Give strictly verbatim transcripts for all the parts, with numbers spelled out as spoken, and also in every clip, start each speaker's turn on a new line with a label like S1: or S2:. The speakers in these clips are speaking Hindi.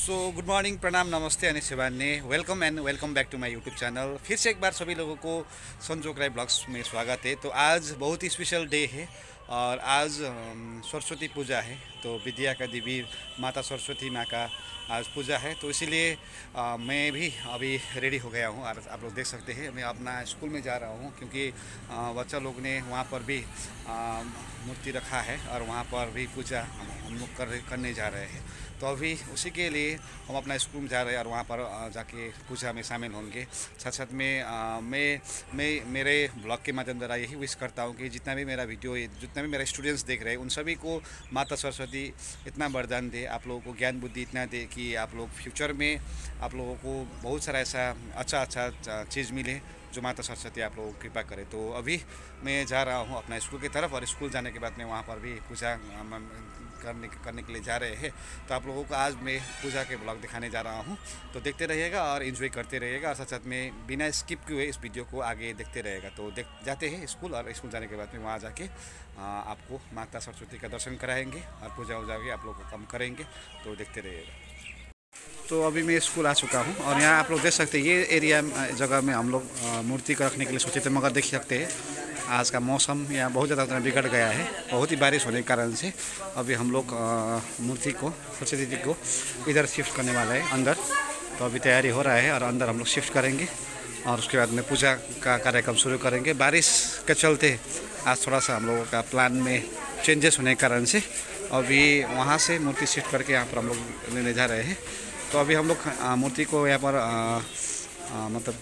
S1: सो गुड मॉर्निंग, प्रणाम, नमस्ते Ani Shivanya. Welcome and welcome back to my YouTube channel. फिर से एक बार सभी लोगों को संजोग राय ब्लॉग्स में स्वागत है। तो आज बहुत ही स्पेशल डे है और आज सरस्वती पूजा है। तो विद्या का देवी माता सरस्वती माँ का आज पूजा है, तो इसीलिए आ, मैं भी अभी रेडी हो गया हूँ। और आप लोग देख सकते हैं मैं अपना स्कूल में जा रहा हूँ, क्योंकि आ, बच्चा लोग ने वहाँ पर भी आ, मूर्ति रखा है और वहाँ पर भी पूजा हम लोग कर करने जा रहे हैं। तो अभी उसी के लिए हम अपना स्कूल में जा रहे हैं और वहाँ पर जाके पूजा में शामिल होंगे। साथ साथ में आ, मैं मैं मेरे ब्लॉग के माध्यम द्वारा यही विश करता हूँ कि जितना भी मेरा वीडियो जितना भी मेरे स्टूडेंट्स देख रहे हैं उन सभी को माता सरस्वती इतना वरदान दे, आप लोगों को ज्ञान बुद्धि इतना दे कि आप लोग फ्यूचर में आप लोगों को बहुत सारा ऐसा अच्छा अच्छा चीज़ मिले जो माता सरस्वती आप लोगों को कृपा करे। तो अभी मैं जा रहा हूँ अपना स्कूल की तरफ और स्कूल जाने के बाद में वहाँ पर भी पूजा करने करने के लिए जा रहे हैं। तो आप लोगों को आज मैं पूजा के ब्लॉग दिखाने जा रहा हूँ, तो देखते रहिएगा और एंजॉय करते रहिएगा और साथ साथ में बिना स्किप किए इस वीडियो को आगे देखते रहेगा। तो देख जाते हैं स्कूल और स्कूल जाने के बाद में वहाँ जाके आपको माता सरस्वती का दर्शन कराएंगे और पूजा वूजा के आप लोग को कम करेंगे। तो देखते रहिएगा। तो अभी मैं स्कूल आ चुका हूँ और यहाँ आप लोग देख सकते हैं ये एरिया जगह में हम लोग मूर्ति को रखने के लिए सोचे थे, मगर देख सकते हैं आज का मौसम यहाँ बहुत ज़्यादा बिगड़ गया है। बहुत ही बारिश होने के कारण से अभी हम लोग मूर्ति को सरस्वती जी को इधर शिफ्ट करने वाला है अंदर। तो अभी तैयारी हो रहा है और अंदर हम लोग शिफ्ट करेंगे और उसके बाद में पूजा का कार्यक्रम शुरू करेंगे। बारिश के चलते आज थोड़ा सा हम लोगों का प्लान में चेंजेस होने के कारण से अभी वहाँ से मूर्ति शिफ्ट करके यहाँ पर हम लोग लेने जा रहे हैं। तो अभी हम लोग मूर्ति को यहाँ पर आ, आ, मतलब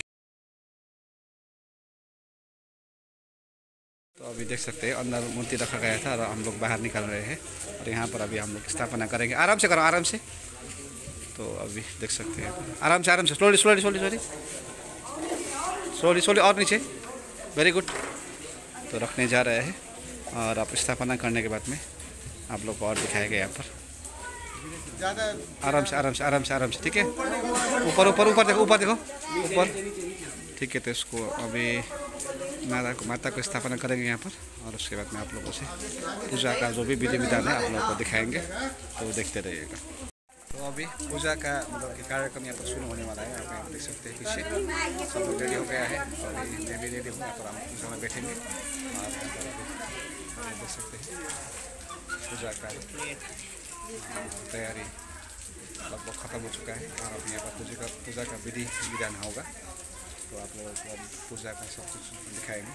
S1: तो अभी देख सकते हैं अंदर मूर्ति रखा गया था और हम लोग बाहर निकल रहे हैं और यहाँ पर अभी हम लोग स्थापना करेंगे। आराम से करो, आराम से। तो अभी देख सकते हैं आराम से आराम से slowly slowly slowly slowly slowly slowly और नीचे। Very good. तो रखने जा रहे हैं और आप स्थापना करने के बाद में आप लोग को और दिखाएगा यहाँ पर। आराम से आराम से आराम से आराम से, ठीक है। ऊपर ऊपर ऊपर देखो, ऊपर देखो, ऊपर, ठीक है। तो इसको अभी माता को माता को स्थापना करेंगे यहाँ पर और उसके बाद में आप लोगों से पूजा का जो भी विधि विधान है आप लोगों को दिखाएंगे। तो देखते रहिएगा। तो अभी पूजा का मतलब कि कार्यक्रम यहाँ पर शुरू होने वाला है। यहाँ पे आप देख सकते हैं पीछे सब लोग रेडी हो गया है और मैं भी रेडी हूँ। यहाँ पर हम पूजा में बैठेंगे और देख सकते हैं पूजा का तैयारी लगभग ख़त्म हो चुका है और अभी यहाँ पर पूजा का पूजा का विधि विधान होगा। तो आप लोगों को अभी पूजा का सब कुछ दिखाएंगे।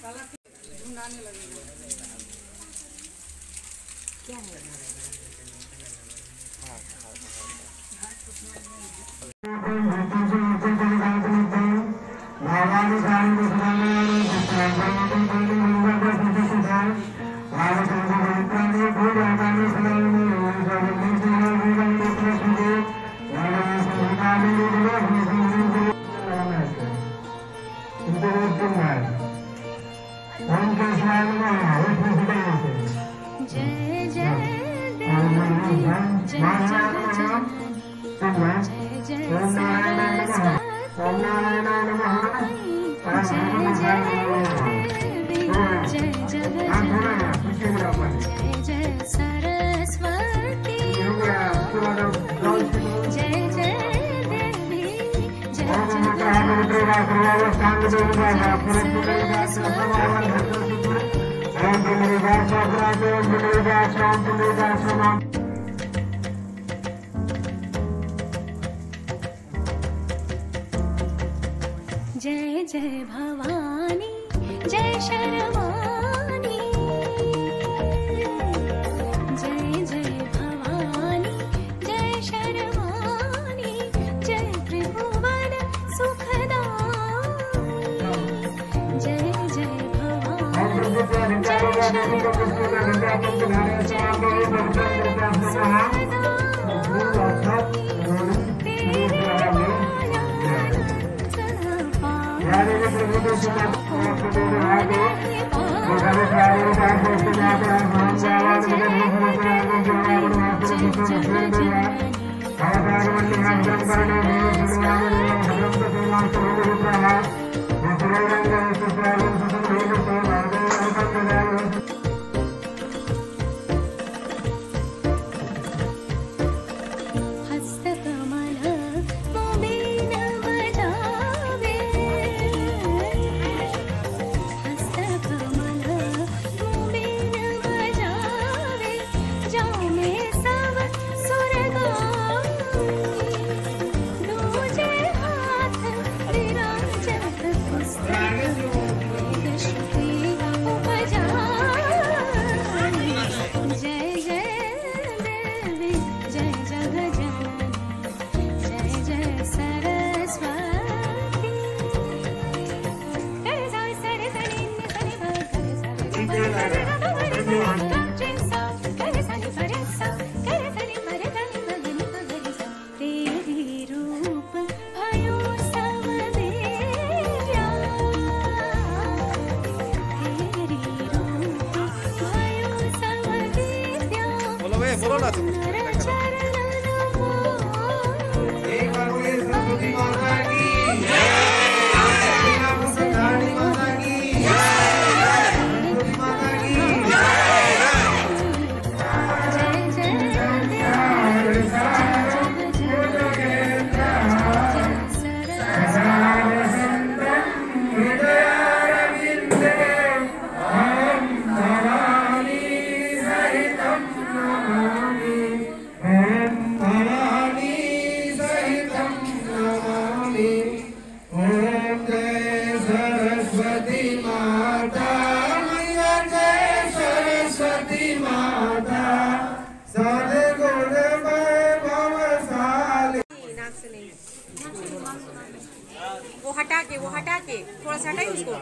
S2: जय जय भवानी जय शर्वाणी, जय जय भवानी जय शर्वाणी, जय त्रिभुवन सुखदाई, जय जय भवानी जय शर्वाणी, जय त्रिभुवन सुखदाई। हस्तकमल
S3: हटा के, वो हटा के थोड़ा सा हटाइए उसको।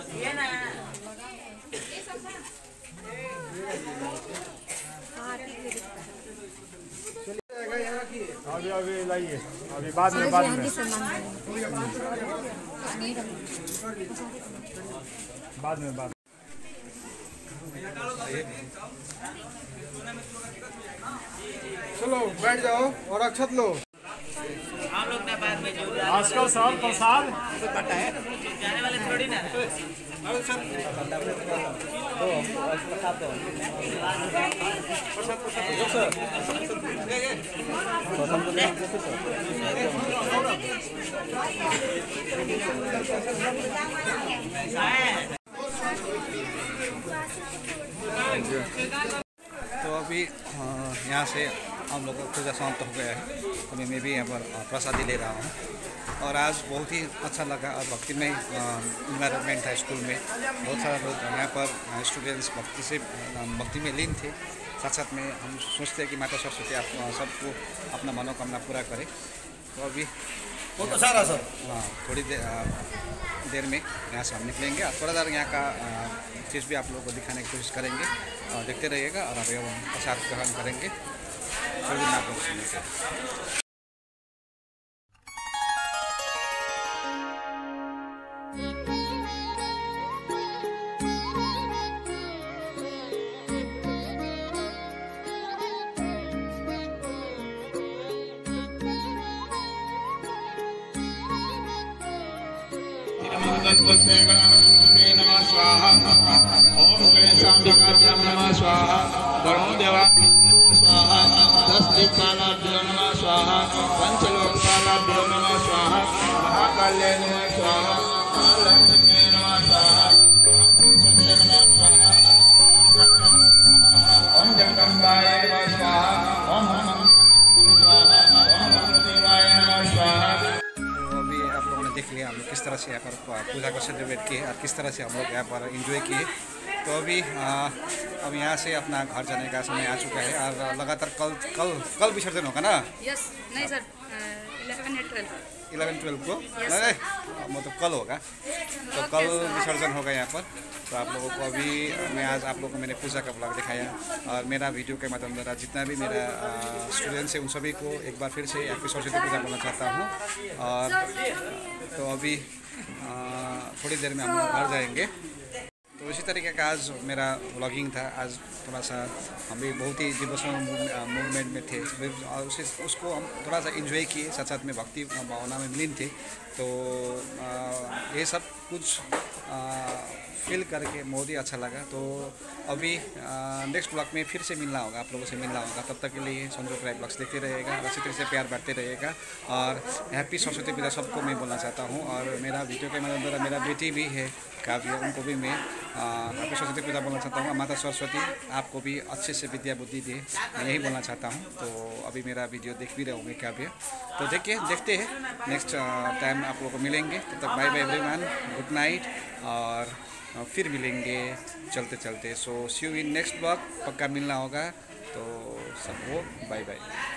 S4: अभी अभी लाइए, अभी बाद में बाद में बाद में बाद चलो बैठ जाओ और अक्षत लो।
S5: हम लोग ना बाद में जो
S4: आजकल सर प्रसाद
S5: जाने वाले थोड़ी ना।
S1: तो अभी यहाँ से हम लोग का पूजा समाप्त हो गया है। अभी मैं भी यहाँ पर प्रसादी ले रहा हूँ और आज बहुत ही अच्छा लगा और भक्ति में इन्वायरमेंट था। स्कूल में बहुत सारा लोग यहाँ पर स्टूडेंट्स भक्ति से भक्ति में लीन थे। साथ साथ में हम सोचते हैं कि माता सरस्वती आप सबको अपना मनोकामना पूरा करे। तो अभी
S6: वो तो सारा सर
S1: हाँ थोड़ी देर देर में यहाँ से हम निकलेंगे और थोड़ा देर यहाँ का चीज़ भी आप लोगों को दिखाने की कोशिश करेंगे और देखते रहिएगा। और अभी हम प्रसाद ग्रहण करेंगे, थोड़ी देर में आप लोग सुनेंगे।
S7: गणपते गणपते नमः स्वाहा। ओम गणेशाभ्यां नमः स्वाहा। वरुण देवाभ्यो नमः स्वाहा। दस दिक्पालाभ्यो नमः स्वाहा। पंचलोकपालाभ्यो नमः स्वाहा। महाकाल्ये नमः स्वाहा। महालक्ष्म्ये नमः स्वाहा। सरस्वत्यै नमः स्वाहा। ओम जगदम्बाय नमः स्वाहा। ओम स्वाहा। ओम देवाय नमः स्वाहा।
S1: देख लिया हम लोग किस तरह से यहाँ पर पूजा को सेलिब्रेट किए और किस तरह से हम लोग यहाँ पर एंजॉय किए। तो अभी आ, अब यहाँ से अपना घर जाने का समय आ चुका है और लगातार कल कल कल विसर्जन होगा ना?
S3: यस नहीं सर, इलेवन या ट्वेल्व
S1: इलेवन ट्वेल्व को नहीं मतलब कल होगा। तो कल विसर्जन होगा यहाँ पर। तो आप लोगों को अभी मैं आज आप लोगों को मैंने पूजा का ब्लॉग दिखाया और मेरा वीडियो के माध्यम द्वारा जितना भी मेरा स्टूडेंट्स है उन सभी को एक बार फिर से हैप्पी सरस्वती पूजा बोलना चाहता हूँ। और तो अभी आ, थोड़ी देर में हम लोग घर जाएंगे। तो इसी तरीके का आज मेरा व्लॉगिंग था। आज थोड़ा सा हम भी बहुत ही डिवोशनल मूवमेंट में थे और उसे उसको हम थोड़ा सा एंजॉय किए, साथ साथ में भक्ति भावना में लीन थे। तो आ, ये सब कुछ आ, फील करके बहुत ही अच्छा लगा। तो अभी नेक्स्ट ब्लॉग में फिर से मिलना होगा, आप लोगों से मिलना होगा। तब तक के लिए संजोग राय ब्लॉग्स देखते रहेगा, इसी तरह से प्यार बांटते रहेगा। और हैप्पी सरस्वती पूजा सबको मैं बोलना चाहता हूँ। और मेरा वीडियो के माध्यम द्वारा मेरा बेटी भी है काव्य, उनको भी मैं हैप्पी सरस्वती पूजा बोलना चाहता हूँ। माता सरस्वती आपको भी अच्छे से विद्या बुद्धि दे, मैं यही बोलना चाहता हूँ। तो अभी मेरा वीडियो देख भी रहे होंगे काव्य। तो देखिए देखते हैं नेक्स्ट टाइम आप लोगों को मिलेंगे। तब तक bye bye everyone, good night और फिर मिलेंगे चलते चलते। So see you in next blog, पक्का मिलना होगा। तो सबको बाय बाय।